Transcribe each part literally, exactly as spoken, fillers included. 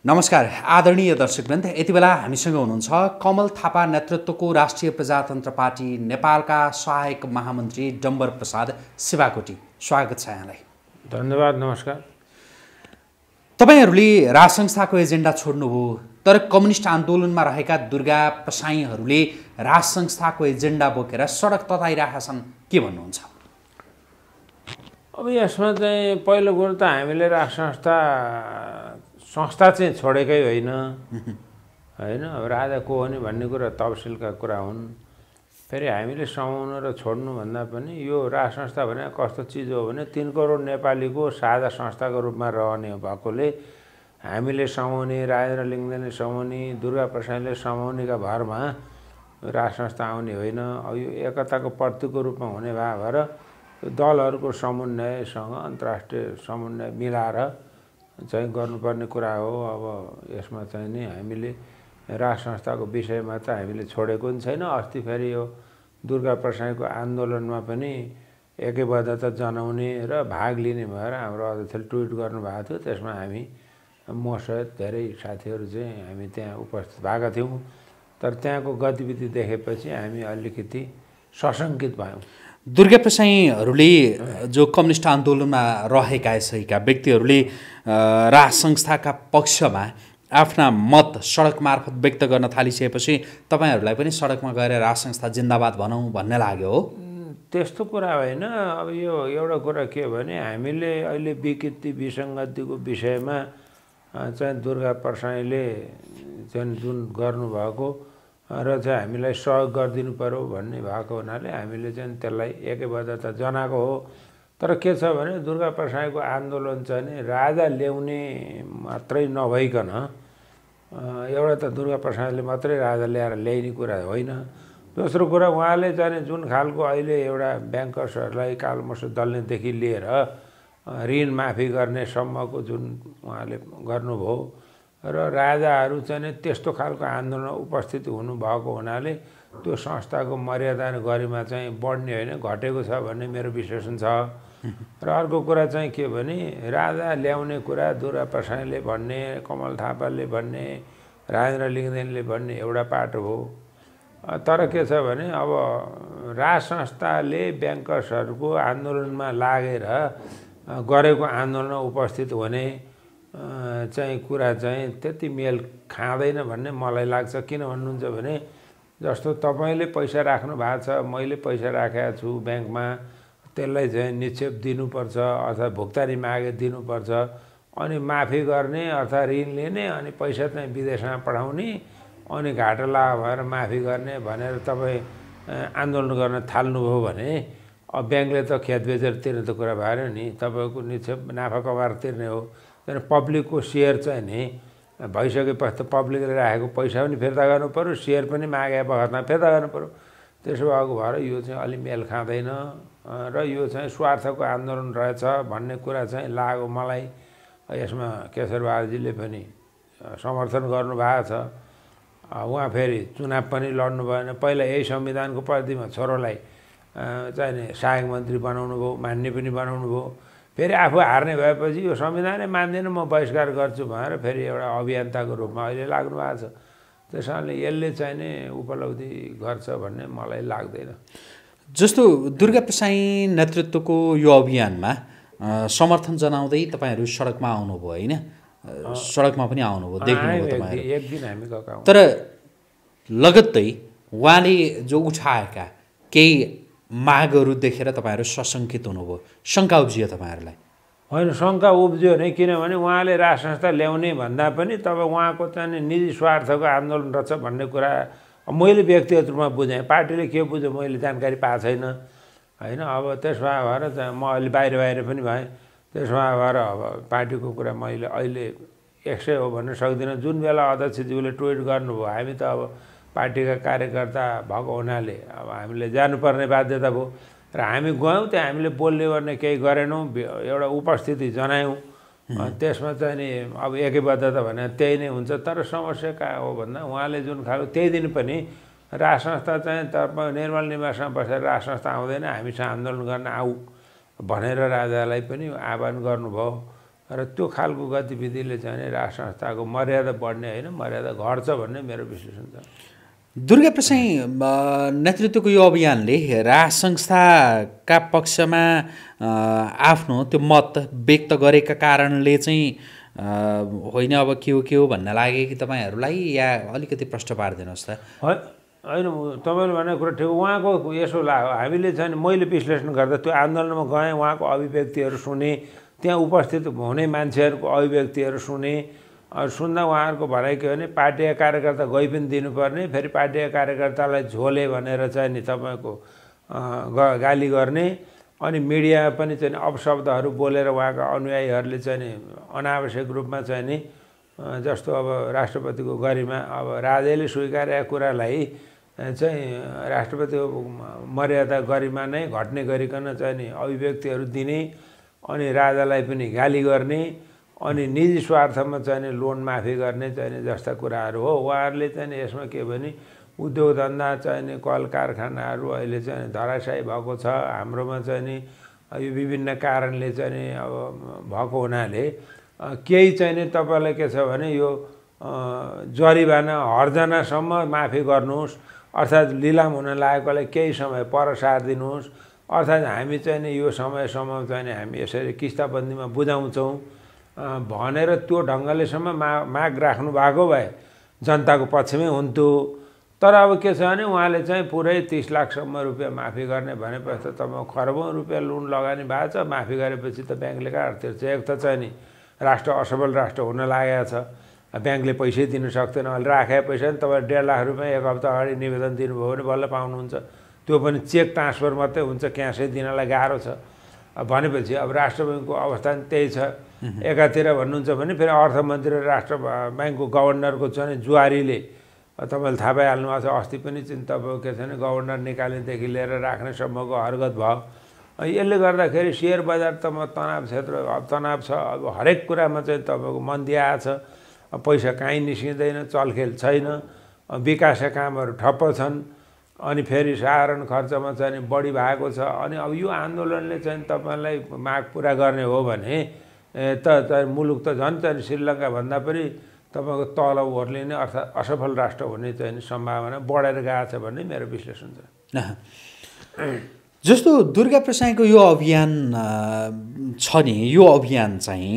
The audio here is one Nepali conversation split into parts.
नमस्कार आदरणीय दर्शकवृन्द, यति बेला हामीसँग हुनुहुन्छ कमल थापा नेतृत्वको राष्ट्रिय प्रजातन्त्र पार्टी नेपालका सहायक महामन्त्री डम्बर प्रसाद शिवाकोटी। स्वागत छ यहाँलाई। धन्यवाद। नमस्कार। तपाईहरूले राज संस्थाको एजेन्डा छोड्नुभयो, तर कम्युनिस्ट आन्दोलनमा रहेका दुर्गा प्रसाईहरूले राज संस्थाको एजेन्डा बोकेर सडक तताइरहेका छन्। के भन्नुहुन्छ? अब यसमा चाहिँ पहिलो कुरो त हामीले राज संस्था संस्था चाहिँ छोडेकै होइन होइन अब राजा को हो नि भन्ने कुरा तफसिलका कुरा हुन्। फेरि हामीले समाउनु र छोड्नु भन्दा पनि यो राज संस्था भने कस्तो चिज हो भने तीन करोड नेपालीको साझा संस्थाको रूपमा रहने भएकोले हामीले समाउने, राजेन्द्र लिङ्गदेनले समाउने, दुर्गा प्रसाईले समाउनेका भरमा राज संस्था आउने होइन। अब यो एकताको प्रतीकको रूपमा हुने भए भएर दलहरूको समन्वयसँग अन्तर्राष्ट्रिय समन्वय मिलाएर चाहिँ गर्नुपर्ने कुरा हो। अब यसमा चाहिँ नि हामीले राज संस्थाको विषयमा त हामीले छोडेको पनि छैन। अस्ति फेरि यो दुर्गा प्रसाईको आन्दोलनमा पनि एकबद्धता जनाउने र भाग लिने भएर हाम्रो अध्यक्षले ट्विट गर्नुभएको थियो। त्यसमा हामी म सहित धेरै साथीहरू चाहिँ हामी त्यहाँ उपस्थित भएका थियौँ। तर त्यहाँको गतिविधि देखेपछि हामी अलिकति सशङ्कित भयौँ। दुर्गा प्रसाईहरूले जो कम्युनिस्ट आन्दोलनमा रहेका सहीका व्यक्तिहरूले राज संस्थाका पक्षमा आफ्ना मत सडक मार्फत व्यक्त गर्न थालिसकेपछि तपाईँहरूलाई पनि सडकमा गएर राज संस्था जिन्दाबाद भनौँ भन्ने लाग्यो हो? त्यस्तो कुरा होइन। अब यो एउटा कुरा के भने हामीले अहिले विकृति विसङ्गतिको विषयमा चाहिँ दुर्गा प्रसाईले चाहिँ जुन गर्नुभएको र चाहिँ हामीलाई सहयोग गरिदिनु पर्यो भन्ने भएको हुनाले हामीले चाहिँ त्यसलाई एकबद्धता जनाएको हो। तर के छ भने दुर्गा प्रसाईको आन्दोलन चाहिँ नि राजा ल्याउने मात्रै नभइकन एउटा त दुर्गा प्रसाईले मात्रै राजा ल्याएर ल्याइने कुरा होइन। दोस्रो कुरा उहाँले चाहिँ जुन खालको अहिले एउटा ब्याङ्कर्सहरूलाई कालोमसो दल्नेदेखि लिएर ऋण माफी गर्ने सम्मको जुन उहाँले गर्नुभयो र राजाहरू चाहिँ त्यस्तो खालको आन्दोलनमा उपस्थित हुनुभएको हुनाले त्यो संस्थाको मर्यादा र गरिमा चाहिँ बढ्ने होइन घटेको छ भन्ने मेरो विश्लेषण छ। र अर्को कुरा चाहिँ के भने राजा ल्याउने कुरा दुर्गा प्रसाईले भन्ने, कमल थापाले भन्ने, राजेन्द्र लिङ्गदेनले भन्ने एउटा पाटो हो। तर के छ भने अब राज संस्थाले ब्याङ्कर्सहरूको आन्दोलनमा लागेर गरेको आन्दोलनमा उपस्थित हुने चाहिँ कुरा चाहिँ त्यति मेल खाँदैन भन्ने मलाई लाग्छ। किन भन्नुहुन्छ भने जस्तो तपाईँले पैसा राख्नु भएको छ, मैले पैसा राखेको छु ब्याङ्कमा, त्यसलाई चाहिँ निक्षेप दिनुपर्छ अथवा भुक्तानी मागे दिनुपर्छ, अनि माफी गर्ने अथवा ऋण लिने अनि पैसा चाहिँ विदेशमा पठाउने अनि घाटा लाभ भएर माफी गर्ने भनेर तपाईँ आन्दोलन गर्न थाल्नुभयो भने अब ब्याङ्कले त खेत बेचेर तिर्ने त कुरा भएन नि, तपाईँको निक्षेप नाफा कमाएर तिर्ने हो। तर पब्लिकको सेयर चाहिँ नि भइसकेपछि त पब्लिकले राखेको पैसा पनि फिर्ता गर्नु पऱ्यो, सेयर पनि मागे बखतमा फिर्ता गर्नु पऱ्यो। त्यसो भएको भएर यो चाहिँ अलि मेल खाँदैन र यो चाहिँ स्वार्थको आन्दोलन रहेछ भन्ने कुरा चाहिँ लाग्यो मलाई। यसमा केशरबहादुरजीले पनि समर्थन गर्नुभएको छ। उहाँ फेरि चुनाव पनि लड्नु भएन। पहिला यही संविधानको परिधिमा छोरोलाई चाहिँ नि सहायक मन्त्री बनाउनु भयो, मान्य पनि बनाउनु भयो। फेरि आफू हार्ने भएपछि यो संविधानै मान्दैन म बहिष्कार गर्छु भनेर फेरि एउटा अभियन्ताको रूपमा अहिले लाग्नु भएको छ। त्यस कारणले यसले चाहिँ नि उपलब्धि गर्छ भन्ने मलाई लाग्दैन। जस्तो दुर्गा प्रसाई नेतृत्वको यो अभियानमा समर्थन जनाउँदै तपाईँहरू सडकमा आउनुभयो होइन? सडकमा पनि आउनुभयो, देख्नुभयो तपाईँहरू। एक दिन हामी गएका। तर लगत्तै उहाँले जो उठाएका केही मागहरू देखेर तपाईँहरू सशङ्कित हुनुभयो, शङ्का उब्जियो तपाईँहरूलाई? होइन, शङ्का उब्जियो नै। किनभने उहाँले राज संस्था ल्याउने भन्दा पनि तपाईँ उहाँको चाहिँ निजी स्वार्थको आन्दोलन रहेछ भन्ने कुरा मैले व्यक्तिगत रूपमा बुझेँ। पार्टीले के बुझ्यो मैले जानकारी पाएको छैन होइन। अब त्यसमा भएर चाहिँ म अहिले बाहिर बाहिर पनि भएँ। त्यसमा भएर अब पार्टीको कुरा मैले अहिले एक सय हो भन्न सक्दिनँ। जुन बेला अध्यक्षज्यूले ट्विट गर्नुभयो हामी त अब पार्टीका कार्यकर्ता भएको हुनाले अब हामीले जानुपर्ने बाध्यता भयो र हामी गयौँ। त्यहाँ हामीले बोल्ने गर्ने केही गरेनौँ, एउटा उपस्थिति जनायौँ। त्यसमा चाहिँ नि अब एकबद्धता भने त्यही नै हुन्छ। तर समस्या कहाँ हो भन्दा उहाँले जुन खालको त्यही दिन पनि राज संस्था चाहिँ तपाईँ निर्मल निवासमा बसेर राज संस्था आउँदैन हामीसँग आन्दोलन गर्न आऊ भनेर राजालाई पनि आह्वान गर्नुभयो। र त्यो खालको गतिविधिले चाहिँ राज संस्थाको मर्यादा बढ्ने होइन मर्यादा घट्छ भन्ने मेरो विश्लेषण छ। दुर्गा प्रसाई नेतृत्वको यो अभियानले राज संस्थाका पक्षमा आफ्नो त्यो मत व्यक्त गरेका कारणले चाहिँ होइन अब के हो के हो भन्न लाग्यो कि तपाईँहरूलाई या अलिकति प्रश्न पारिदिनुहोस् त। होइन तपाईँले भनेको कुरा ठिक। उहाँको यसो लाग्यो हामीले चाहिँ मैले विश्लेषण गर्दा त्यो आन्दोलनमा गएँ, उहाँको अभिव्यक्तिहरू सुने, त्यहाँ उपस्थित हुने मान्छेहरूको अभिव्यक्तिहरू सुने। सुन्दा उहाँहरूको भनाइ के भने पार्टीका कार्यकर्ता गइ पनि दिनुपर्ने, फेरि पार्टीका कार्यकर्तालाई झोले भनेर चाहिँ नि तपाईँको गाली गर्ने, अनि मिडिया पनि चाहिँ अपशब्दहरू बोलेर उहाँका अनुयायीहरूले चाहिँ नि अनावश्यक रूपमा चाहिँ नि जस्तो अब राष्ट्रपतिको गरिमा अब राजाले स्वीकारेका कुरालाई चाहिँ राष्ट्रपतिको मर्यादा गरिमा नै घट्ने गरिकन चाहिँ नि अभिव्यक्तिहरू दिने, अनि राजालाई पनि गाली गर्ने, अनि निजी स्वार्थमा चाहिँ लोन माफी गर्ने चाहिँ जस्ता कुराहरू हो। उहाँहरूले चाहिँ यसमा के भने उद्योग धन्दा चाहिँ कल कारखानाहरू अहिले चाहिँ धराशायी भएको छ हाम्रोमा चाहिँ नि यो विभिन्न कारणले चाहिँ अब भएको हुनाले केही चाहिँ नि तपाईँलाई के छ भने यो जरिवाना हर्जनासम्म माफी गर्नुहोस्, अर्थात् लिलाम हुन लागेकोलाई केही समय पर सारिदिनुहोस्, अर्थात् हामी चाहिँ नि यो समयसम्म चाहिँ हामी यसरी किस्ताबन्दीमा बुझाउँछौँ भनेर त्यो ढङ्गलेसम्म मा माग राख्नु भएको भए जनताको पक्षमै हुन्थ्यो। तर अब के छ भने उहाँले चाहिँ पुरै तीस लाखसम्म रुपियाँ माफी गर्ने भनेपछि त तपाईँको खरबौँ रुपियाँ लोन लगानी भएको छ। माफी गरेपछि त ब्याङ्कले कहाँ तिर्छ? एक त चाहिँ नि राष्ट्र असफल राष्ट्र हुन लागेको छ, ब्याङ्कले पैसै दिन सक्दैन। अहिले राखेको पैसा नि तपाईँ डेढ लाख रुपियाँ एक हप्ता अगाडि निवेदन दिनुभयो भने बल्ल पाउनुहुन्छ, त्यो पनि चेक ट्रान्सफर मात्रै हुन्छ, क्यासै दिनलाई गाह्रो छ। भनेपछि अब राष्ट्र ब्याङ्कको अवस्था नि त्यही छ। एकातिर भन्नुहुन्छ भने फेरि अर्थमन्त्री र राष्ट्र ब्याङ्कको गभर्नरको चाहिँ जुवारीले तपाईँले थाहा पाइहाल्नु भएको छ, अस्ति पनि चाहिँ तपाईँको के छ भने गभर्नर निकाल्नेदेखि लिएर राख्नेसम्मको हरकत भयो। यसले गर्दाखेरि सेयर बजार त म तनाव क्षेत्र अब तनाव छ। अब हरेक कुरामा चाहिँ तपाईँको मन्दी आएको छ, पैसा काहीँ निस्किँदैन, चलखेल छैन, विकासका कामहरू ठप्प छन्, अनि फेरि साधारण खर्चमा चाहिँ बढी भएको छ। अनि अब यो आन्दोलनले चाहिँ तपाईँलाई माग पुरा गर्ने हो भने त मुलुक त झन् चाहिँ श्रीलङ्का भन्दा पनि तपाईँको तल ओर्लिने अर्थात् असफल राष्ट्र हुने चाहिँ सम्भावना बढेर गएको छ भन्ने मेरो विश्लेषण छ। जस्तो दुर्गा प्रसाईको यो अभियान छ नि, यो अभियान चाहिँ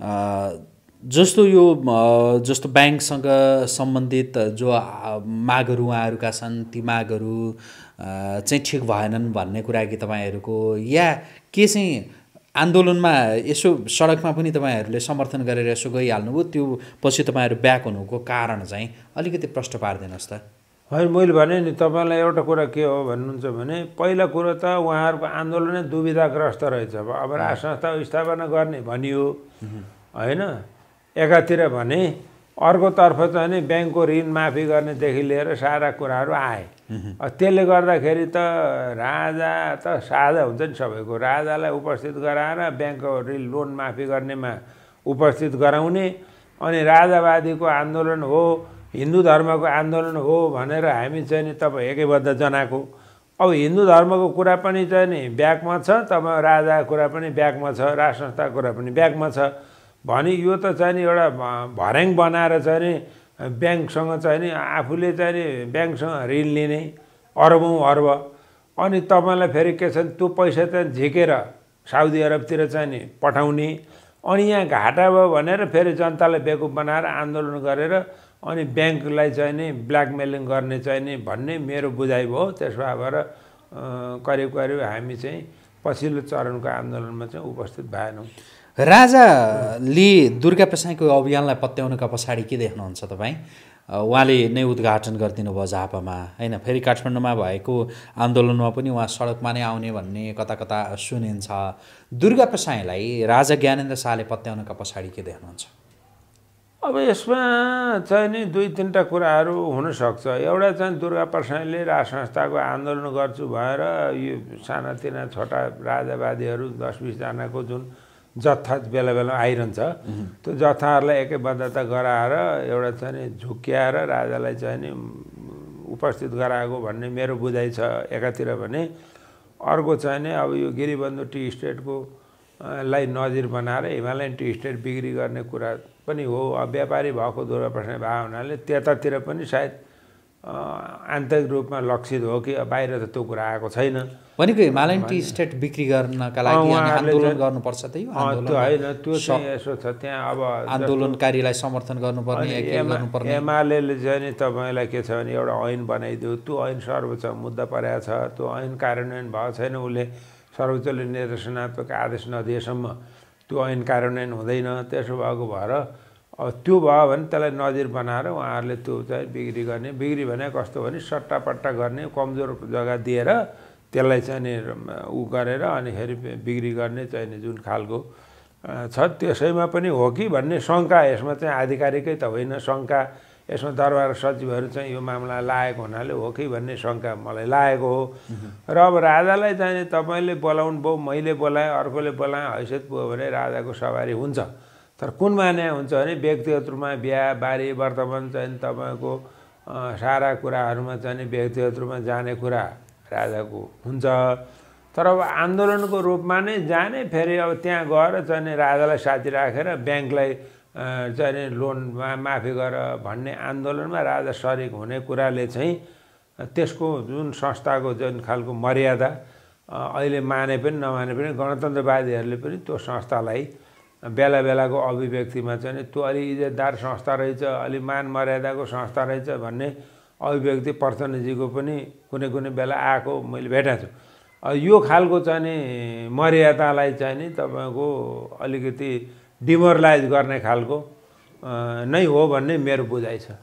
जस्तो यो जस्तो ब्याङ्कसँग सम्बन्धित जो मागहरू उहाँहरूका छन् ती मागहरू चाहिँ ठिक भएनन् भन्ने कुरा कि तपाईँहरूको, या के चाहिँ आन्दोलनमा यसो सडकमा पनि तपाईँहरूले समर्थन गरेर यसो गइहाल्नुभयो, त्यो पछि तपाईँहरू ब्याक हुनुको कारण चाहिँ अलिकति प्रश्न पारिदिनुहोस् त। होइन मैले भने नि तपाईँलाई एउटा कुरा के हो भन्नुहुन्छ भने पहिला कुरो त उहाँहरूको आन्दोलनै दुविधाग्रस्त रहेछ। अब राज संस्था स्थापना गर्ने भनियो होइन एकातिर भने, अर्कोतर्फ चाहिँ नि ब्याङ्कको ऋण माफी गर्नेदेखि लिएर सारा कुराहरू आए। त्यसले गर्दाखेरि त राजा त साझा हुन्छ नि सबैको, राजालाई उपस्थित गराएर ब्याङ्कको ऋण लोन माफी गर्नेमा उपस्थित गराउने, अनि राजावादीको आन्दोलन हो, हिन्दू धर्मको आन्दोलन हो भनेर हामी चाहिँ नि तपाईँ एकैबद्ध जनाएको। अब हिन्दू धर्मको कुरा पनि चाहिँ नि ब्याकमा छ, तपाईँ राजाको कुरा पनि ब्याकमा छ, राज संस्थाको कुरा पनि ब्याकमा छ भने यो त चाहिँ नि एउटा भर्याङ बनाएर चाहिँ नि ब्याङ्कसँग चाहिँ नि आफूले चाहिँ नि ब्याङ्कसँग ऋण लिने अरबौँ अर्ब, अनि तपाईँलाई फेरि के छ त्यो पैसा चाहिँ झिकेर साउदी अरबतिर चाहिँ नि पठाउने, अनि यहाँ घाटा भयो भनेर फेरि जनतालाई बेकुफ बनाएर आन्दोलन गरेर अनि ब्याङ्कलाई चाहिँ नि ब्ल्याकमेलिङ गर्ने चाहिँ नि भन्ने मेरो बुझाइ भयो। त्यसो भएर करिब करिब हामी चाहिँ पछिल्लो चरणको आन्दोलनमा चाहिँ उपस्थित भएनौँ। राजाले दुर्गा प्रसाईको अभियानलाई पत्याउनुका पछाडि के देख्नुहुन्छ तपाईँ? उहाँले नै उद्घाटन गरिदिनु भयो झापामा होइन, फेरि काठमाडौँमा भएको आन्दोलनमा पनि उहाँ सडकमा नै आउने भन्ने कता कता सुनिन्छ। दुर्गा प्रसाईलाई राजा ज्ञानेन्द्र शाहले पत्याउनुका पछाडि के देख्नुहुन्छ? अब यसमा चाहिँ नि दुई तिनवटा कुराहरू हुनसक्छ। एउटा चाहिँ दुर्गा प्रसाईले राज संस्थाको आन्दोलन गर्छु भएर यो सानातिना छोटा राजावादीहरू दस बिसजनाको जुन जत्था बेला बेला आइरहन्छ त्यो जत्थाहरूलाई एकैबद्धता गराएर एउटा चाहिँ नि झुक्क्याएर राजालाई चाहिँ नि उपस्थित गराएको भन्ने मेरो बुझाइ छ एकातिर भने। अर्को चाहिँ नि अब यो गिरिबन्धु टी स्टेटको लाई नजिर बनाएर हिमालयन टी स्टेट बिक्री गर्ने कुरा पनि हो। व्यापारी भएको दुर्गा प्रसाई भएको हुनाले त्यतातिर पनि सायद आन्तरिक रूपमा लक्षित हो कि बाहिर त त्यो कुरा आएको छैन। भनेको हिमालयन टी स्टेट बिक्री गर्नका लागि आन्दोलन गर्नुपर्छ त यो आन्दोलन त्यो होइन, त्यो चाहिँ यसो छ त्यहाँ अब आन्दोलनकारीलाई समर्थन गर्नुपर्ने के गर्नुपर्ने। एमाले चाहिँ नि तपाईँलाई के छ भने एउटा ऐन बनाइदियो, त्यो ऐन सर्वोच्च मुद्दा परेको छ, त्यो ऐन कार्यान्वयन भएको छैन, उसले सर्वोच्चले निर्देशनात्मक आदेश नदिएसम्म त्यो ऐन कार्यान्वयन हुँदैन। त्यसो भएको भएर अब त्यो भयो भने त्यसलाई नजिर बनाएर उहाँहरूले त्यो चाहिँ बिक्री गर्ने। बिक्री भने कस्तो भने सट्टापट्टा गर्ने, कमजोर जग्गा दिएर त्यसलाई चाहिँ नि उ गरेर अनिखेरि बिक्री गर्ने चाहिँ नि जुन खालको छ त्यसैमा पनि हो कि भन्ने शङ्का, यसमा चाहिँ आधिकारिकै त होइन, शङ्का यसमा दरबार सचिवहरू चाहिँ यो मामला लागेको हुनाले हो कि भन्ने शङ्का मलाई लागेको हो। र अब राजालाई चाहिँ तपाईँले बोलाउनु भयो, मैले बोलाएँ, अर्कोले बोलाएँ, हैसियत भयो भने राजाको सवारी हुन्छ। तर कुन माने हुन्छ भने व्यक्तिगत रूपमा बिहा बारी वर्तमान चाहिँ तपाईँको सारा कुराहरूमा चाहिँ व्यक्तिगत रूपमा जाने कुरा राजाको हुन्छ। तर अब आन्दोलनको रूपमा नै जाने, फेरि अब त्यहाँ गएर चाहिँ राजालाई साथी राखेर ब्याङ्कलाई चाहिँ लोनमा माफी गर भन्ने आन्दोलनमा राजा सरिक हुने कुराले चाहिँ त्यसको जुन संस्थाको जुन खालको मर्यादा अहिले माने पनि नमाने पनि गणतन्त्रवादीहरूले पनि त्यो संस्थालाई बेला बेलाको अभिव्यक्तिमा चाहिँ त्यो अलि इज्जतदार संस्था रहेछ, अलि मान मर्यादाको संस्था रहेछ भन्ने अभिव्यक्ति प्रचण्डजीको पनि कुनै कुनै बेला आएको मैले भेटाएको छु। यो खालको चाहिँ नि मर्यादालाई चाहिँ नि तपाईँको अलिकति डिमोरलाइज गर्ने खालको नै हो भन्ने मेरो बुझाइ छ।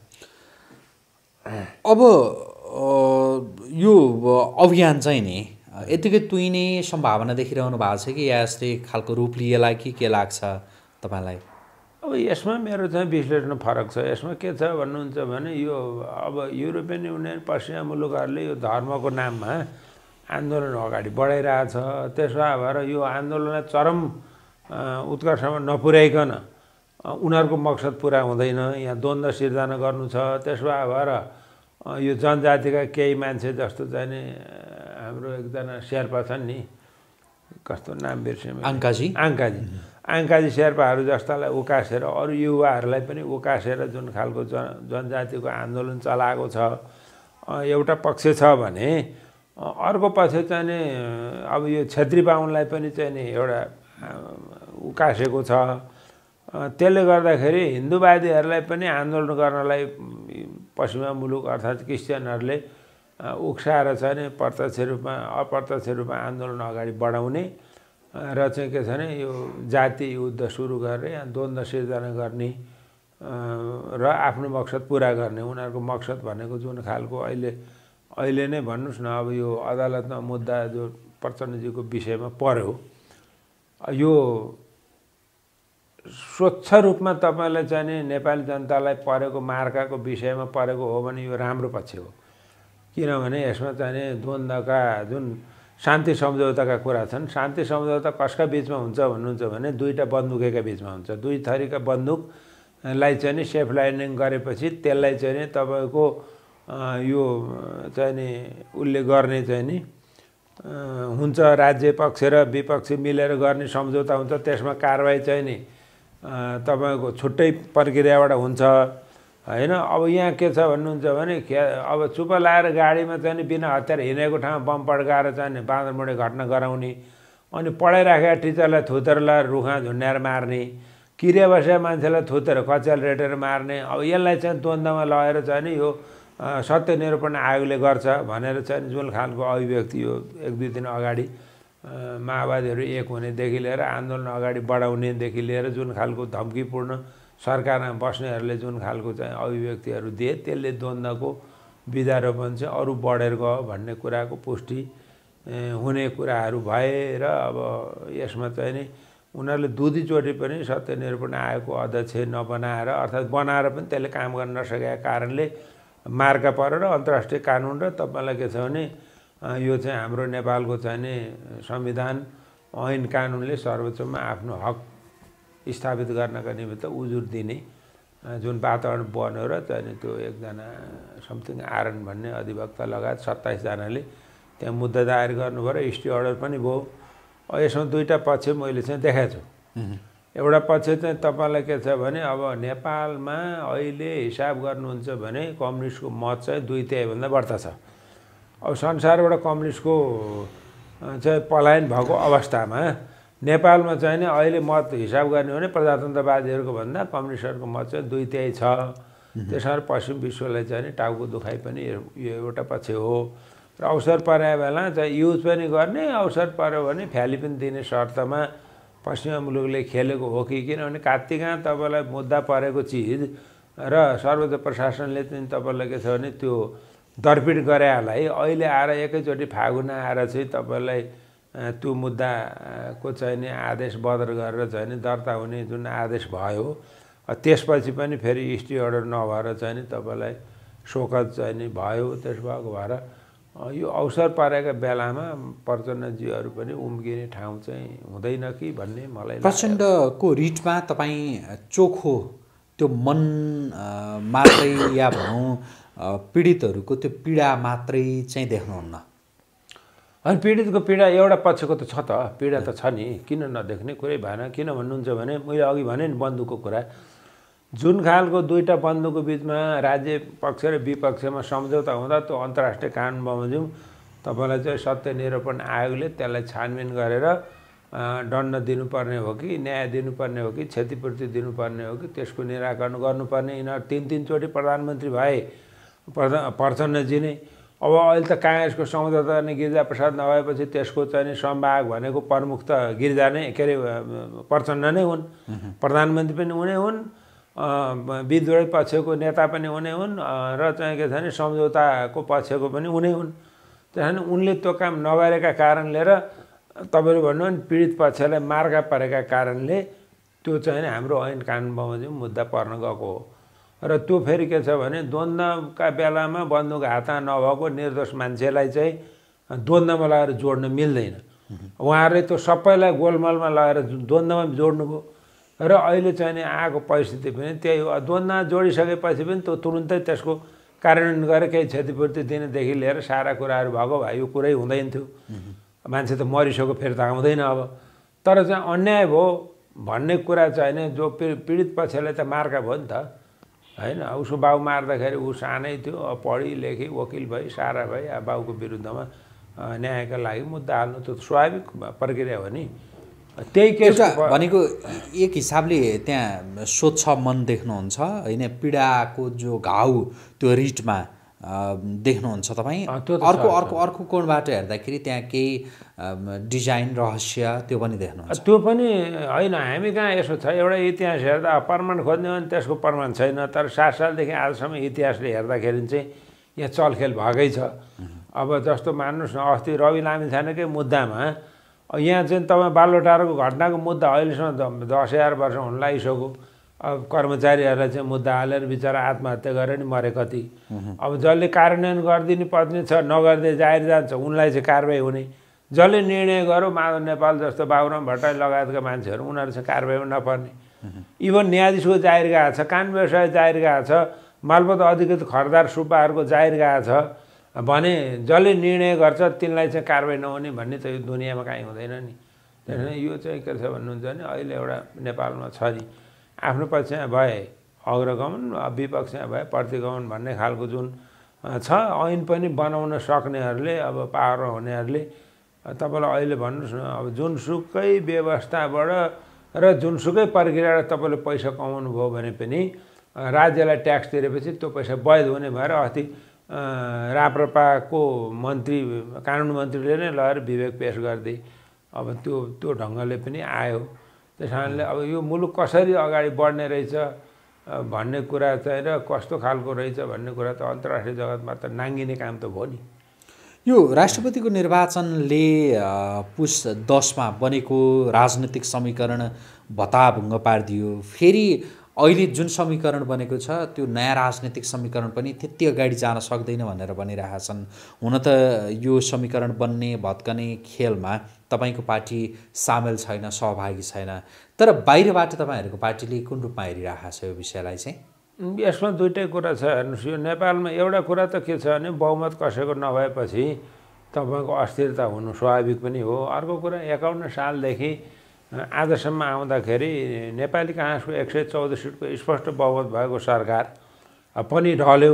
अब यो अभियान चाहिँ नि यतिकै तुइने सम्भावना देखिरहनु भएको छ कि या यस्तै खालको रूप लिएला कि के लाग्छ तपाईँलाई? अब यसमा मेरो चाहिँ विश्लेषण फरक छ। यसमा के छ भन्नुहुन्छ भने यो अब युरोपियन युनियन पश्चिमा मुलुकहरूले यो धर्मको नाममा आन्दोलन अगाडि बढाइरहेछ। त्यसो भएर यो आन्दोलनलाई चरम उत्कर्षमा नपुर्याइकन उनीहरूको मकसद पुरा हुँदैन, यहाँ द्वन्द्व सिर्जना गर्नु छ। त्यसो भएर यो जनजातिका केही मान्छे जस्तो चाहिँ नि हाम्रो एकजना शेर्पा छन् नि, कस्तो नाम बिर्सेँ, आङ्काजी आङ्काजी आङ्काजी शेर्पाहरू जस्तालाई उकासेर अरू युवाहरूलाई पनि उकासेर जुन खालको जन जनजातिको आन्दोलन चलाएको छ एउटा पक्ष छ भने अर्को पक्ष चाहिँ नि अब यो क्षेत्री बाहुनलाई पनि चाहिँ नि एउटा उकासेको छ। त्यसले गर्दाखेरि हिन्दूवादीहरूलाई पनि आन्दोलन गर्नलाई पश्चिमा मुलुक अर्थात् क्रिस्चियनहरूले उक्साएर चाहिँ नि प्रत्यक्ष रूपमा अप्रत्यक्ष रूपमा आन्दोलन अगाडि बढाउने र चाहिँ के छ भने यो जाति युद्ध सुरु गरेर यहाँ द्वन्द्व सिर्जना गर्ने र आफ्नो मकसद पुरा गर्ने। उनीहरूको मकसद भनेको जुन खालको अहिले अहिले नै भन्नुहोस् न, अब यो अदालतमा मुद्दा जो प्रचण्डजीको विषयमा पर्यो, यो स्वच्छ रूपमा तपाईँलाई चाहिँ नि नेपाली जनतालाई परेको मार्काको विषयमा परेको हो भने यो राम्रो पक्ष हो। किनभने यसमा चाहिँ नि द्वन्द्वका जुन शान्ति सम्झौताका कुरा छन्, शान्ति सम्झौता कसका बिचमा हुन्छ भन्नुहुन्छ भने दुईवटा बन्दुकका बिचमा हुन्छ। दुई थरीका बन्दुकलाई चाहिँ नि सेफ ल्यान्डिङ गरेपछि त्यसलाई चाहिँ नि तपाईँको यो चाहिँ नि उसले गर्ने चाहिँ नि हुन्छ, राज्य पक्ष र विपक्ष मिलेर गर्ने सम्झौता हुन्छ। त्यसमा कारबाही चाहिँ नि तपाईँको छुट्टै प्रक्रियाबाट हुन्छ होइन। अब यहाँ के छ भन्नुहुन्छ भने अब चुप लाएर गाडीमा चाहिँ नि बिना हतियार हिँडेको ठाउँमा बम पड्काएर चाहिँ नि बाँदरमुढे घटना गराउने, अनि पढाइराखेका टिचरलाई थुतेर लाएर रुखा झुन्ड्याएर मार्ने, किरिया बसेका मान्छेलाई थुतेर कच्याल रेटेर मार्ने। अब यसलाई चाहिँ द्वन्द्वमा लगेर चाहिँ नि यो सत्य निरूपण आयोगले गर्छ भनेर चाहिँ जुन खालको अभिव्यक्ति यो एक दुई दिन अगाडि माओवादीहरू एक हुनेदेखि लिएर आन्दोलन अगाडि बढाउनेदेखि लिएर जुन खालको धम्कीपूर्ण सरकारमा बस्नेहरूले जुन खालको चाहिँ अभिव्यक्तिहरू दिए त्यसले द्वन्द्वको बिजारोपण चाहिँ अरू बढेर गयो भन्ने कुराको पुष्टि हुने कुराहरू भए र अब यसमा चाहिँ नि उनीहरूले दुईचोटि पनि सत्य निरूपण आयोगको अध्यक्ष नबनाएर अर्थात् बनाएर पनि त्यसले काम गर्न नसकेका कारणले मार्का परेर अन्तर्राष्ट्रिय कानुन र तपाईँलाई के छ भने यो चाहिँ हाम्रो नेपालको चाहिँ नि संविधान ऐन कानुनले सर्वोच्चमा आफ्नो हक स्थापित गर्नका निमित्त उजुर दिने जुन वातावरण बन्यो र चाहिँ त्यो एकजना समथिङ आरन भन्ने अधिवक्ता लगायत सत्ताइसजनाले त्यहाँ मुद्दा दायर गर्नुभयो र स्टे अर्डर पनि भयो यसमा दुईवटा पक्ष मैले चाहिँ देखाएको छु। एउटा पक्ष चाहिँ तपाईँलाई के छ भने अब नेपालमा अहिले हिसाब गर्नुहुन्छ भने कम्युनिस्टको मत चाहिँ दुई तिहाईभन्दा बढ्ता छ। अब संसारबाट कम्युनिस्टको चाहिँ पलायन भएको अवस्थामा नेपालमा चाहिँ नि अहिले मत हिसाब गर्ने भने प्रजातन्त्रवादीहरूको भन्दा कम्युनिस्टहरूको मत चाहिँ दुई तिहाई छ। त्यसमा पश्चिम विश्वलाई चाहिँ नि टाउको दुखाइ पनि यो एउटा पक्ष हो। र अवसर परे बेला चाहिँ युज पनि गर्ने, अवसर पर्यो भने फ्याली पनि दिने शर्तमा पश्चिमा मुलुकले खेलेको हो कि किनभने कात्तिकमा तपाईँलाई मुद्दा परेको चिज र सर्वोच्च प्रशासनले चाहिँ तपाईँलाई के छ भने त्यो दरपिड गरेलाई अहिले आएर एकैचोटि फागुन आएर चाहिँ तपाईँलाई त्यो मुद्दाको चाहिँ नि आदेश बदर गरेर चाहिँ नि दर्ता हुने जुन आदेश भयो त्यसपछि पनि फेरि स्टे अर्डर नभएर चाहिँ नि तपाईँलाई शोकत चाहिँ नि भयो। त्यस भएको भएर यो अवसर परेका बेलामा प्रचण्डजीहरू पनि उम्किने ठाउँ चाहिँ हुँदैन कि भन्ने मलाई लाग्छ। प्रचण्डको रिटमा तपाईँ चोखो त्यो मन मात्रै या भनौँ पीडितहरूको त्यो पीडा मात्रै चाहिँ देख्नुहुन्न? अनि पीडितको पीडा एउटा पक्षको त छ त, पीडा त छ नि, किन नदेख्ने कुरै भएन। किन भन्नुहुन्छ भने मैले अघि भने नि बन्दुकको कुरा, जुन खालको दुईवटा बन्दुकको बिचमा राज्य पक्ष र विपक्षमा सम्झौता हुँदा त्यो अन्तर्राष्ट्रिय कानुन बमोजिम तपाईँलाई चाहिँ सत्य निरूपण आयोगले त्यसलाई छानबिन गरेर दण्ड दिनुपर्ने हो कि न्याय दिनुपर्ने हो कि क्षतिपूर्ति दिनुपर्ने हो कि त्यसको निराकरण गर्नुपर्ने। यिनीहरू तिन तिनचोटि प्रधानमन्त्री भए प्रचण्डजी नै। अब अहिले त काङ्ग्रेसको सम्झौता गर्ने गिरिजा प्रसाद नभएपछि त्यसको चाहिँ सम्भाग भनेको प्रमुख त गिरिजा नै के अरे प्रचण्ड नै हुन्, प्रधानमन्त्री पनि उनै हुन्, विद्रोही पक्षको नेता पनि उनै हुन् र चाहिँ के छ भने सम्झौताको पक्षको पनि उनै हुन्। त्यसैले उनले त्यो काम नगरेका कारणले र तपाईँले भन्नु भने पीडित पक्षलाई मार्का परेका कारणले त्यो चाहिँ हाम्रो ऐन कानुन बमोजिम मुद्दा पर्न गएको हो। र त्यो फेरि के छ भने द्वन्द्वका बेलामा बन्दुक हातमा नभएको निर्दोष मान्छेलाई चाहिँ द्वन्द्वमा लगाएर जोड्न मिल्दैन। उहाँहरूले त्यो सबैलाई गोलमालमा लगाएर द्वन्द्वमा जोड्नुभयो र अहिले चाहिँ नि आएको परिस्थिति पनि त्यही हो। द्वन्द्वमा जोडिसकेपछि पनि त्यो तुरुन्तै त्यसको कार्यान्वयन गरेर केही क्षतिपूर्ति दिनेदेखि लिएर सारा कुराहरू भएको भए यो कुरै हुँदैन थियो। मान्छे त मरिसक्यो, फेरि त आउँदैन अब। तर चाहिँ अन्याय भयो भन्ने कुरा चाहिँ नि जो पीडित पक्षलाई त मार्का भयो नि त होइन। उसको बाउ मार्दाखेरि ऊ सानै थियो, अब पढी लेखी वकिल भई सारा भई अब बाउको विरुद्धमा न्यायका लागि मुद्दा हाल्नु त्यो स्वाभाविक प्रक्रिया हो नि। त्यही केस भनेको एक हिसाबले त्यहाँ स्वच्छ मन देख्नुहुन्छ होइन, पीडाको जो घाउ त्यो रिटमा देख्नुहुन्छ तपाईँ। अर्को अर्को अर्को कोणबाट हेर्दाखेरि त्यहाँ केही डिजाइन रहस्य त्यो पनि देख्नुहुन्छ? त्यो पनि होइन, हामी कहाँ यसो छ एउटा इतिहास हेर्दा प्रमाण खोज्ने हो भने त्यसको प्रमाण छैन। तर सात सालदेखि आजसम्म इतिहासले हेर्दाखेरि चाहिँ यहाँ चलखेल भएकै छ। अब जस्तो मान्नुहोस् न, अस्ति रवि लामिछानेकै मुद्दामा यहाँ चाहिँ तपाईँ बालोटारको घटनाको मुद्दा अहिलेसम्म दस हजार वर्ष हुन लागिसक्यो। अब कर्मचारीहरूलाई चाहिँ मुद्दा हालेर बिचरा आत्महत्या गरेर नि मरे कति। अब जसले कार्यान्वयन गरिदिने पर्ने छ नगर्दै जाहेर जान्छ उनलाई चाहिँ कारवाही हुने। जसले निर्णय गर्यो माधव नेपाल जस्तो बाबुराम भट्टराई लगायतका मान्छेहरू उनीहरू चाहिँ कारवाहीमा नपर्ने। इभन न्यायाधीशको जाहेर गएको छ, कानुन व्यवसाय जाहेर गएको छ, मालपोत अधिकृत खरदार सुब्बाहरूको जाहेर गएको छ भने जसले निर्णय गर्छ तिनलाई चाहिँ कारवाही नहुने भन्ने त यो दुनियाँमा काहीँ हुँदैन नि। त्यसैले यो चाहिँ के छ भन्नुहुन्छ भने अहिले एउटा नेपालमा छ नि आफ्नो पक्षमा भए अग्रगमन, विपक्षमा भए प्रतिगमन भन्ने खालको जुन छ ऐन पनि बनाउन सक्नेहरूले अब पावर हुनेहरूले तपाईँलाई अहिले भन्नुहोस् न, अब जुनसुकै व्यवस्थाबाट र जुनसुकै प्रक्रियाबाट तपाईँले पैसा कमाउनु भयो भने पनि राज्यलाई ट्याक्स तिरेपछि त्यो पैसा वैध हुने भएर अस्ति राप्रपाको मन्त्री कानुन मन्त्रीले नै लगेर विवेक पेश गरिदिए। अब त्यो त्यो ढङ्गले पनि आयो। त्यस कारणले अब यो मुलुक कसरी अगाडि बढ्ने रहेछ भन्ने कुरा चाहिँ र कस्तो खालको रहेछ भन्ने कुरा त अन्तर्राष्ट्रिय जगतमा त नाङ्गिने काम त भयो नि। यो राष्ट्रपतिको निर्वाचनले पुस दसमा बनेको राजनीतिक समीकरण भताभुङ्ग पारिदियो। फेरि अहिले जुन समीकरण बनेको छ त्यो नयाँ राजनीतिक समीकरण पनि त्यति अगाडि जान सक्दैन भनेर भनिरहेका छन्। हुन त यो समीकरण बन्ने भत्कने खेलमा तपाईँको पार्टी सामेल छैन, सहभागी छैन, तर बाहिरबाट तपाईँहरूको पार्टीले कुन रूपमा हेरिरहेको छ यो विषयलाई चाहिँ? यसमा दुइटै कुरा छ हेर्नुहोस्। यो नेपालमा एउटा कुरा त के छ भने बहुमत कसैको नभएपछि तपाईँको अस्थिरता हुनु स्वाभाविक पनि हो। अर्को कुरा एकाउन्न सालदेखि आजसम्म आउँदाखेरि नेपाली काङ्ग्रेसको एक सय चौध सिटको स्पष्ट बहुमत भएको सरकार पनि ढल्यो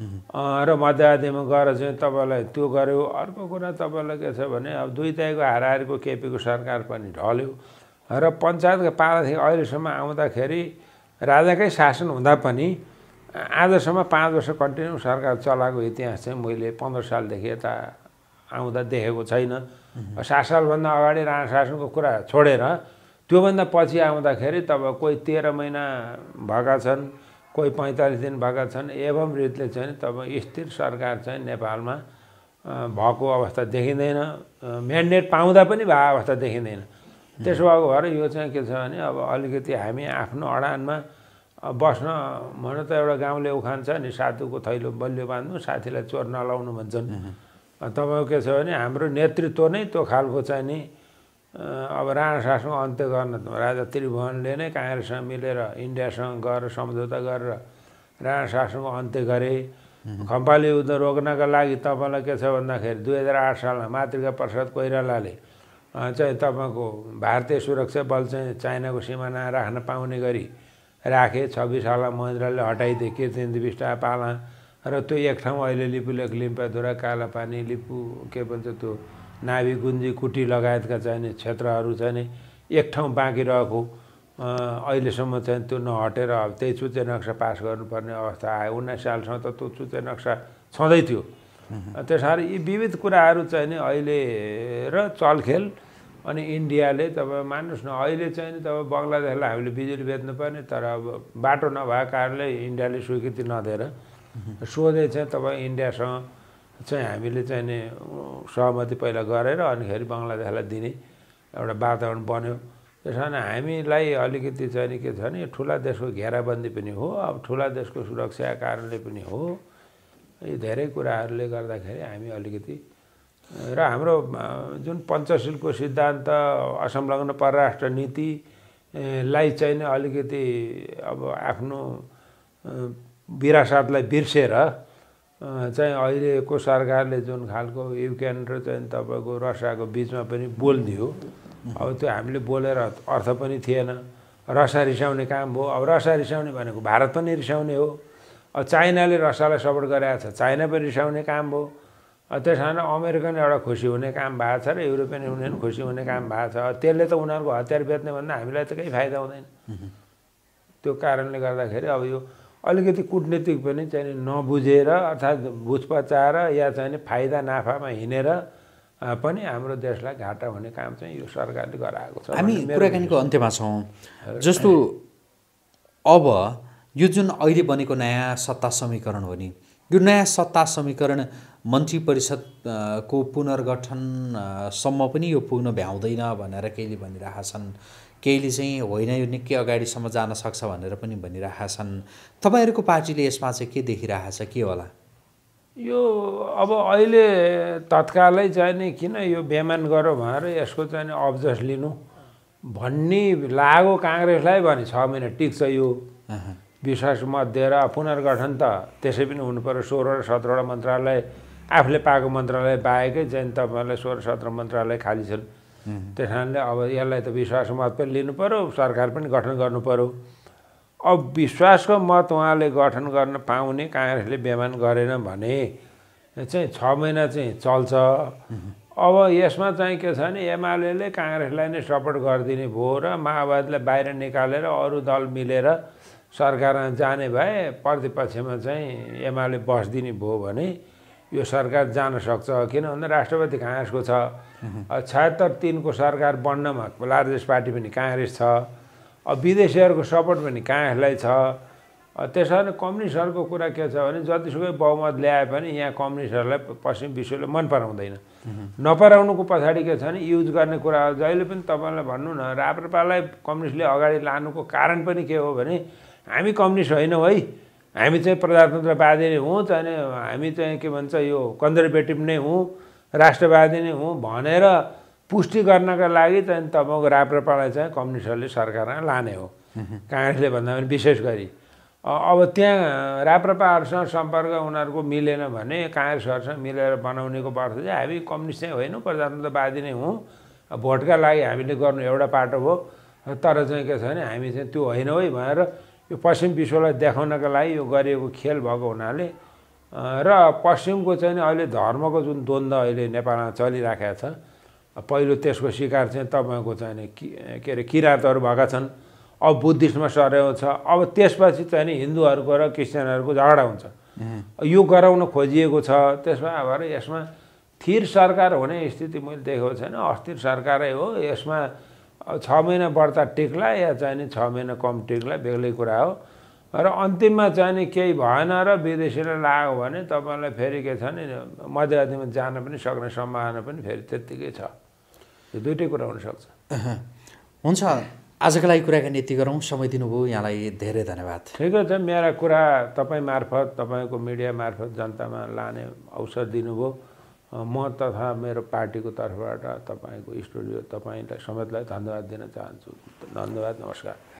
र मध्यवधिमा गएर चाहिँ तपाईँलाई त्यो गर्यो। अर्को कुरा तपाईँलाई के छ भने अब दुई ताईको हाराहारीको केपीको सरकार पनि ढल्यो र पञ्चायतको पालादेखि अहिलेसम्म आउँदाखेरि राजाकै शासन हुँदा पनि आजसम्म पाँच वर्ष कन्टिन्यू सरकार चलाएको इतिहास चाहिँ मैले पन्ध्र सालदेखि यता आउँदा देखेको छैन। सात सालभन्दा अगाडि राणा शासनको कुरा छोडेर त्योभन्दा पछि आउँदाखेरि तब कोही तेह्र महिना भएका छन्, कोही पैँतालिस दिन भएका छन्। एवं रीतले चाहिँ तब स्थिर सरकार चाहिँ नेपालमा भएको अवस्था देखिँदैन। म्यान्डेट पाउँदा पनि भएको अवस्था देखिँदैन। त्यसो भएको भएर यो चाहिँ के छ भने अब अलिकति हामी आफ्नो अडानमा बस्न भन त एउटा गाउँले उखान छ नि, सातुको थैलो बलियो बाँध्नु साथीलाई चोर नलाउनु भन्छन्। तपाईँको के छ भने हाम्रो नेतृत्व नै त्यो खालको चाहिँ नि अब राणा शासनको अन्त्य गर्न राजा त्रिभुवनले नै काङ्ग्रेससँग मिलेर इन्डियासँग गएर सम्झौता गरेर राणा शासनको अन्त्य गरे। खम्पाली युद्ध रोक्नका लागि तपाईँलाई के छ भन्दाखेरि दुई हजार आठ सालमा मातृका प्रसाद कोइरालाले चाहिँ तपाईँको भारतीय सुरक्षा बल चाहिँ चाइनाको सिमाना राख्न पाउने गरी राखे। छब्बिस सालमा महेन्द्रले हटाइदिए किर्तिन्दी बिष्टा पाला र त्यो एक ठाउँ अहिले लिपुलेक लिम्पाधुरा कालापानी लिपु के भन्छ त्यो नाभि गुन्जी कुटी लगायतका चाहिने क्षेत्रहरू चाहिँ नि एक ठाउँ बाँकी रहेको अहिलेसम्म चाहिँ त्यो नहटेर अब त्यही चुचे नक्सा पास गर्नुपर्ने अवस्था आयो। उन्नाइस सालसम्म त त्यो चुचे नक्सा छँदै थियो। त्यसरी यी विविध कुराहरू चाहिँ नि अहिले र चलखेल अनि इन्डियाले तपाईँ मान्नुहोस् न अहिले चाहिँ नि तपाईँ बङ्गलादेशलाई हामीले बिजुली बेच्नुपर्ने तर अब बाटो नभएको कारणले इन्डियाले स्वीकृति नदिएर सोझै चाहिँ तपाईँ इन्डियासँग चाहिँ हामीले चाहिँ नि सहमति पहिला गरेर अनिखेरि बङ्गलादेशलाई दिने एउटा वातावरण बन्यो। त्यस कारण हामीलाई अलिकति चाहिँ नि के छ भने ठुला देशको घेराबन्दी पनि हो, अब ठुला देशको सुरक्षा कारणले पनि हो। यी धेरै कुराहरूले गर्दाखेरि हामी अलिकति र हाम्रो जुन पञ्चशीलको सिद्धान्त असंलग्न परराष्ट्र नीतिलाई चाहिँ नि अलिकति अब आफ्नो विरासतलाई बिर्सेर चाहिँ अहिलेको सरकारले जुन खालको युक्रेन र चाहिँ तपाईँको रसियाको बिचमा पनि बोलिदियो। अब त्यो हामीले बोलेर अर्थ पनि थिएन। रसिया रिसाउने काम हो। अब रसिया रिसाउने भनेको भारत पनि रिसाउने हो। अब चाइनाले रसियालाई सपोर्ट गरेको छ, चाइना पनि रिसाउने काम हो। त्यस कारण अमेरिकन एउटा खुसी हुने काम भएको छ र युरोपियन युनियन खुसी हुने काम भएको छ। त्यसले त उनीहरूको हतियार बेच्ने भन्दा हामीलाई त केही फाइदा हुँदैन। त्यो कारणले गर्दाखेरि अब यो अलिकति कुटनीतिक पनि चाहिँ नबुझेर अर्थात् बुझपचाएर या चाहिँ फाइदा नाफामा हिँडेर पनि हाम्रो देशलाई घाटा हुने काम चाहिँ यो सरकारले गराएको छ। हामी कुराकानीको अन्त्यमा छौँ। जस्तो अब यो जुन अहिले बनेको नयाँ सत्ता समीकरण हो नि, यो नयाँ सत्ता समीकरण मन्त्री परिषदको पुनर्गठनसम्म पनि यो पुग्न भ्याउँदैन भनेर केहीले भनिरहेका छन्, केहीले चाहिँ होइन यो निकै अगाडिसम्म जान सक्छ भनेर पनि भनिरहेका छन्। तपाईँहरूको पार्टीले यसमा चाहिँ के देखिरहेछ, के होला? यो अब अहिले तत्कालै चाहिँ नि किन यो बेमान गरौँ भनेर यसको चाहिँ अब्जस लिनु भन्ने लाग्यो काङ्ग्रेसलाई भने छ महिना टिक्छ यो विश्वास मत दिएर। पुनर्गठन त त्यसै पनि हुनु पर्यो। सोह्र र सत्रवटा मन्त्रालय आफूले पाएको मन्त्रालय बाहेकै चाहिँ तपाईँलाई सोह्र सत्र मन्त्रालय खाली छन्। त्यस कारणले अब यसलाई त विश्वासको मत पनि लिनु पर्यो, सरकार पनि गठन गर्नु पर्यो। अब विश्वासको मत उहाँले गठन गर्न पाउने काङ्ग्रेसले बेमान गरेन भने चाहिँ छ महिना चाहिँ चल्छ। अब यसमा चाहिँ के छ भने एमाले काङ्ग्रेसलाई नै सपोर्ट गरिदिने भयो र माओवादीलाई बाहिर निकालेर अरू दल मिलेर सरकारमा जाने भए प्रतिपक्षमा चाहिँ एमाले बस्दिने भयो भने यो सरकार जान सक्छ। किन भन्दा राष्ट्रपति काङ्ग्रेसको छ, छयत्तर तिनको सरकार बन्नमा लार्जेस्ट पार्टी पनि काङ्ग्रेस छ, अब विदेशीहरूको सपोर्ट पनि काङ्ग्रेसलाई छ। त्यस कारण कम्युनिस्टहरूको कुरा के छ भने जतिसुकै बहुमत ल्याए पनि यहाँ कम्युनिस्टहरूलाई पश्चिम विश्वले मन पराउँदैन। नपराउनुको पछाडि के छ भने युज गर्ने कुरा जहिले पनि तपाईँलाई भन्नु न, राप्रपालाई कम्युनिस्टले अगाडि लानुको कारण पनि के हो भने हामी कम्युनिस्ट होइनौँ है, हामी चाहिँ प्रजातन्त्रवादी नै हौँ, चाहिँ हामी चाहिँ के भन्छ यो कन्जर्भेटिभ नै हौँ, राष्ट्रवादी नै हौँ भनेर पुष्टि गर्नका लागि चाहिँ तपाईँको राप्रपालाई चाहिँ कम्युनिस्टहरूले सरकारमा लाने हो, काङ्ग्रेसले भन्दा पनि विशेष गरी। अब त्यहाँ राप्रपाहरूसँग सम्पर्क उनीहरूको मिलेन भने काङ्ग्रेसहरूसँग मिलेर बनाउनेको अर्थ चाहिँ हामी कम्युनिस्ट चाहिँ होइनौँ, प्रजातन्त्रवादी नै हौँ, भोटका लागि हामीले गर्नु एउटा पाटो हो, तर चाहिँ के छ भने हामी चाहिँ त्यो होइन है भनेर यो पश्चिम विश्वलाई देखाउनका लागि यो गरिएको खेल भएको हुनाले र पश्चिमको चाहिँ अहिले धर्मको जुन द्वन्द्व अहिले नेपालमा चलिराखेको छ, पहिलो त्यसको शिकार चाहिँ तपाईँको चाहिँ के अरे किराँतहरू भएका छन्, अब बुद्धिस्टमा सरेको छ, अब त्यसपछि चाहिँ हिन्दूहरूको र क्रिस्चियनहरूको झगडा हुन्छ, यो गराउन खोजिएको छ। त्यसमा भएर यसमा स्थिर सरकार हुने स्थिति मैले देखेको छैन, अस्थिर सरकारै हो। यसमा छ महिना बढ्ता टिक्ला या चाहिँ नि छ महिना कम टिक्ला बेग्लै कुरा हो र अन्तिममा चाहिँ नि केही भएन र विदेशीलाई लाग्यो भने तपाईँलाई फेरि के छ नि मध्यरातिमा जान पनि सक्ने सम्भावना पनि फेरि त्यत्तिकै छ। यो दुइटै कुरा हुनसक्छ। हुन्छ, आजको लागि कुराकानी यति गरौँ, समय दिनुभयो, यहाँलाई धेरै धन्यवाद। ठिकै छ, मेरा कुरा तपाईँ मार्फत तपाईँको मिडिया मार्फत जनतामा लाने अवसर दिनुभयो। म तथा मेरो पार्टीको तर्फबाट तपाईँको स्टुडियो तपाईँलाई समेतलाई धन्यवाद दिन चाहन्छु। धन्यवाद, नमस्कार।